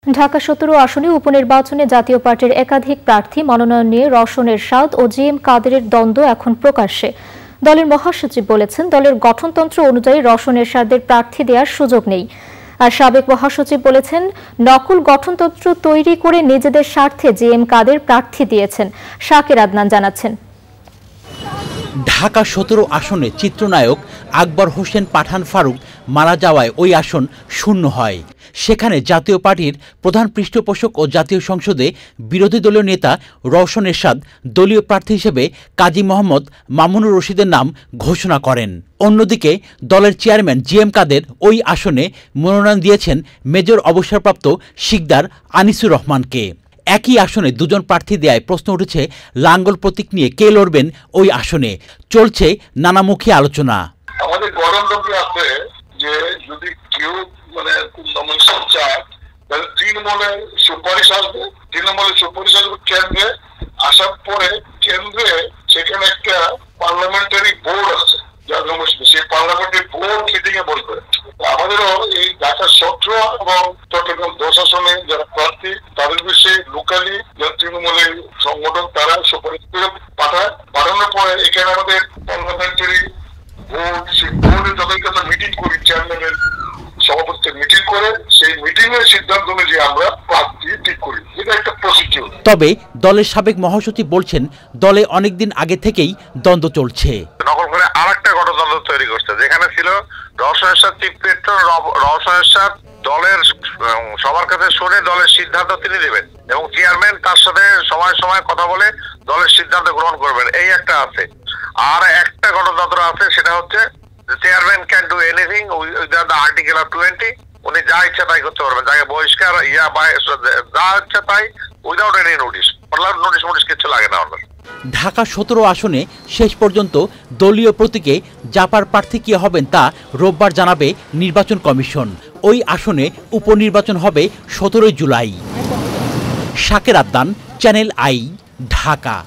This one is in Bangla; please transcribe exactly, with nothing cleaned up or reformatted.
ঢাকা সতেরো আসনে উপনির্বাচনে জাতীয় পার্টির একাধিক প্রার্থী মনোনয়ন নিয়ে রওশন এরশাদ ও জি এম কাদেরের দ্বন্দ্ব এখন প্রকাশ্যে। দলের মহাসচিব বলেছেন, দলের গঠনতন্ত্র অনুযায়ী রওশন এরশাদের প্রার্থী দেওয়ার সুযোগ নেই। আর সাবেক মহাসচিব বলেছেন, নকল গঠনতন্ত্র তৈরি করে নিজেদের স্বার্থে জি এম কাদের প্রার্থী দিয়েছেন। শাকের আদনান জানাচ্ছেন। ঢাকা সতেরো আসনে চিত্রনায়ক আকবর হোসেন পাঠান ফারুক মারা যাওয়ায় ওই আসন শূন্য হয়। সেখানে জাতীয় পার্টির প্রধান পৃষ্ঠপোষক ও জাতীয় সংসদে বিরোধী দলীয় নেতা রওশন এরশাদ দলীয় প্রার্থী হিসেবে কাজী মোহাম্মদ মামুনুর রশিদের নাম ঘোষণা করেন। অন্যদিকে দলের চেয়ারম্যান জি এম কাদের ওই আসনে মনোনয়ন দিয়েছেন মেজর অবসরপ্রাপ্ত শিকদার আনিসুর রহমানকে। একই আসনে দুজন প্রার্থী দেয়ায় প্রশ্ন উঠেছে লাঙ্গল প্রতীক নিয়ে কে লড়বেন ওই আসনে। চলছে নানামুখী আলোচনা। আমাদের গণতন্ত্র আছে যে যদি কেউ মানে নমিনেশন চায় তাহলে তৃণমূলের সুপারিশ আসবে, তৃণমূলের সুপারিশ আসবে কেন্দ্রে, আসার পরে কেন্দ্রে সেখানে একটা পার্লামেন্টারি বোর্ড আছে যার নমিনেশন, সেই পার্লামেন্টারি বোর্ড মিটিং এ বলবে। আমাদেরও এই ঢাকা সতেরো এবং চট্টগ্রাম দশ আসনে যারা প্রার্থী তাদের বিষয়ে লোকালি যারা তৃণমূলের সংগঠন তারা সুপারিশ করে পাঠায়। পাঠানোর পরে এখানে আমাদের পার্লামেন্টারি বোর্ড, সেই বোর্ডে যখন আমরা মিটিং করি, চেয়ারম্যানের সভাপতিত্বে মিটিং করে সেই মিটিং এর সিদ্ধান্ত অনুযায়ী আমরা প্রার্থী ঠিক করি। এটা একটা প্রসিডিউর। তবে দলের সাবেক মহাসচিব বলছেন, দলে অনেকদিন আগে থেকেই দ্বন্দ্ব চলছে। নকল করে আরেকটা গঠনতন্ত্র তৈরি করছে, যেখানে ছিল রওশন এরশাদ চিফ পেট্রো, রওশন এরশাদ দলের সবার কাছে শুনে দলের সিদ্ধান্ত তিনি দেবেন এবং চেয়ারম্যান তার সাথে সময় সময় কথা বলে দলের সিদ্ধান্ত গ্রহণ করবেন, এই একটা আছে। আর একটা গণতন্ত্র আছে, সেটা হচ্ছে chairman can do anything without the article of twenty. উনি যা ইচ্ছা তাই করতে পারবেন, যাকে বহিষ্কার ইয়া বা যা ইচ্ছা তাই without any notice. Notice notice কিছু লাগে না। আমাদের ঢাকা সতেরো আসনে শেষ পর্যন্ত দলীয় প্রতীকে জাপার প্রার্থী কে হবেন তা রোববার জানাবে নির্বাচন কমিশন। ওই আসনে উপনির্বাচন হবে সতেরোই জুলাই। শাকের আদনান, চ্যানেল আই, ঢাকা।